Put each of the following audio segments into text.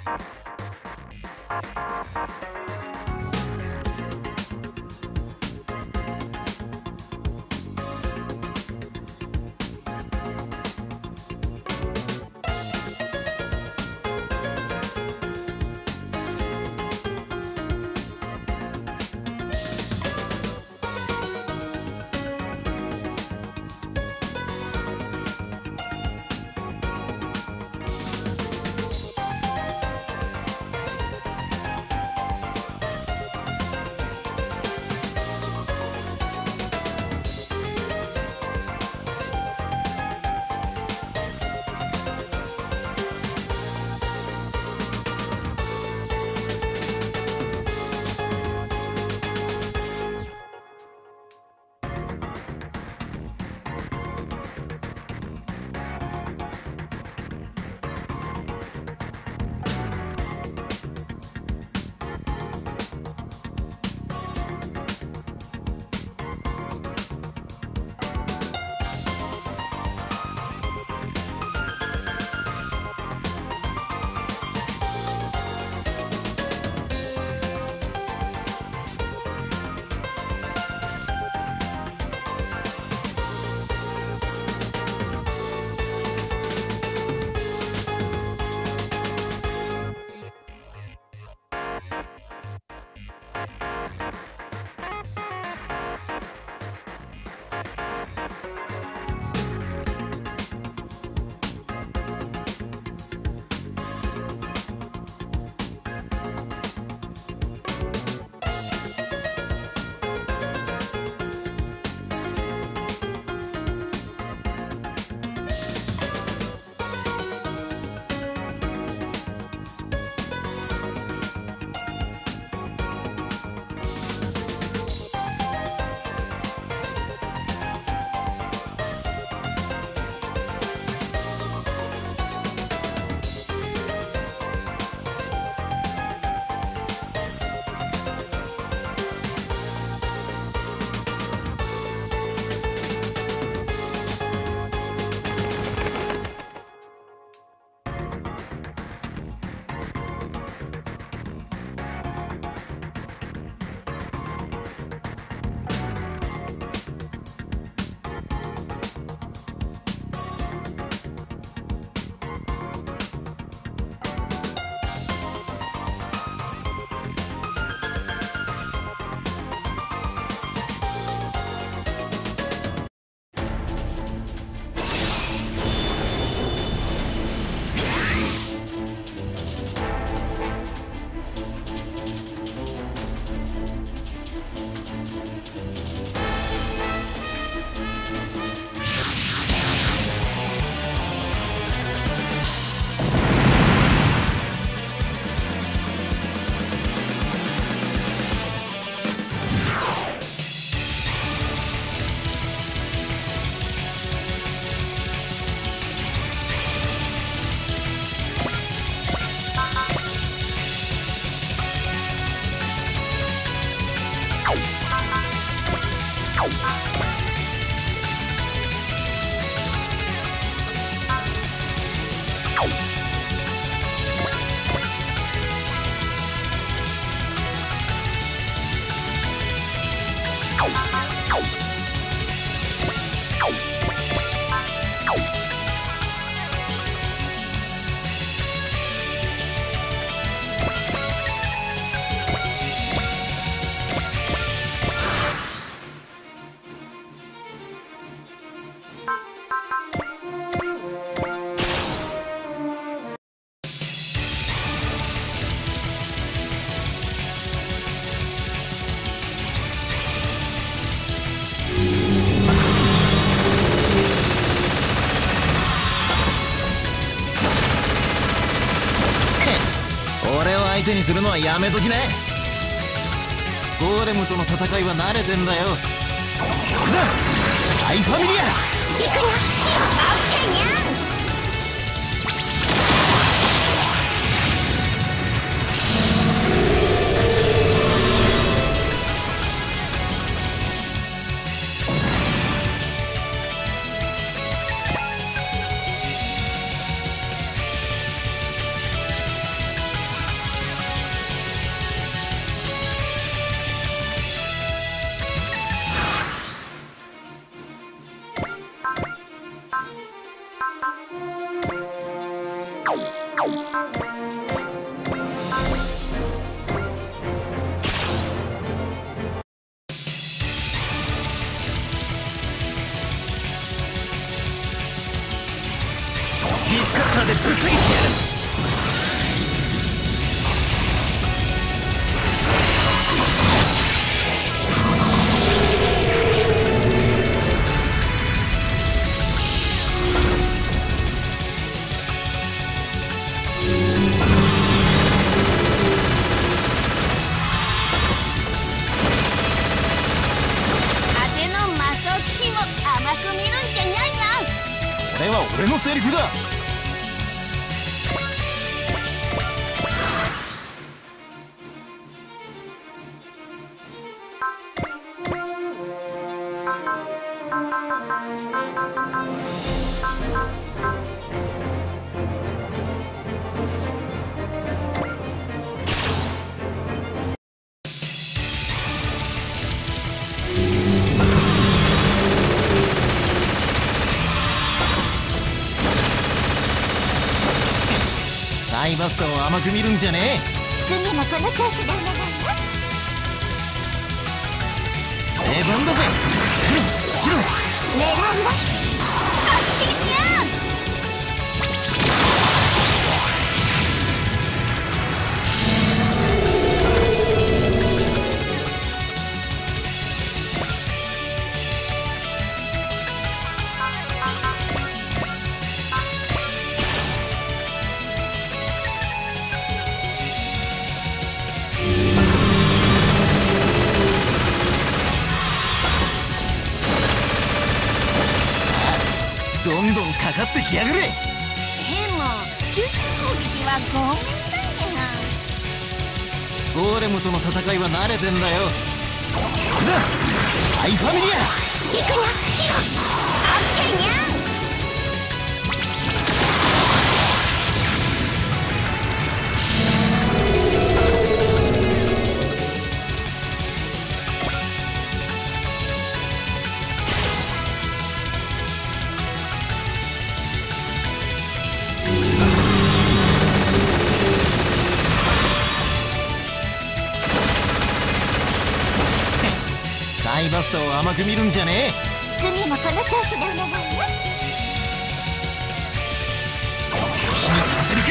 相手にするのはやめときな。ゴーレムとの戦いは慣れてんだよ。そうだ、アイファミリア。行くよ、オッケーにゃん。 ディスカッターでぶった切ってやる。 風の魔装騎士を甘く見るんじゃないわ。 それは俺のセリフだ。サイバスタを甘く見るんじゃねえ。 次もこの調子でお願いよ。 出番だぜ。しろ。 狙いはこっちにゃん。 どんどんかかってきやがれ。 でも集中攻撃はごめんだよ。 ゴーレムとの戦いは慣れてんだよ。そこだ、アイファミリア。 行くよ、シロ。オッケーにゃん。 サイバスタを甘く見るんじゃねえ。 次もこの調子でお願いよ。 好きにさせるか。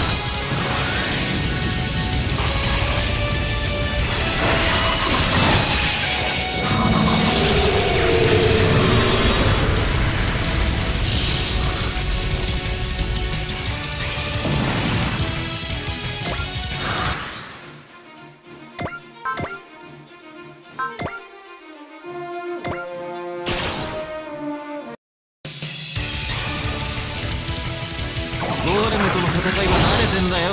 ゴーレムとの戦いは慣れてんだよ。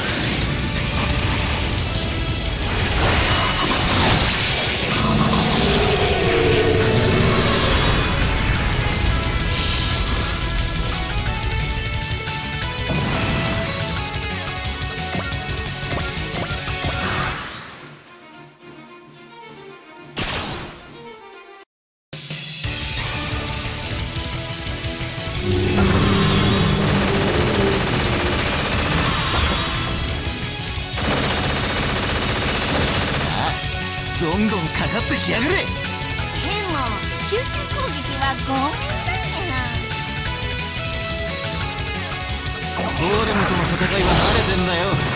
どんどんかかってきやがれ。 でも集中攻撃はごめんだよ。 ゴーレムとの戦いは慣れてんだよ。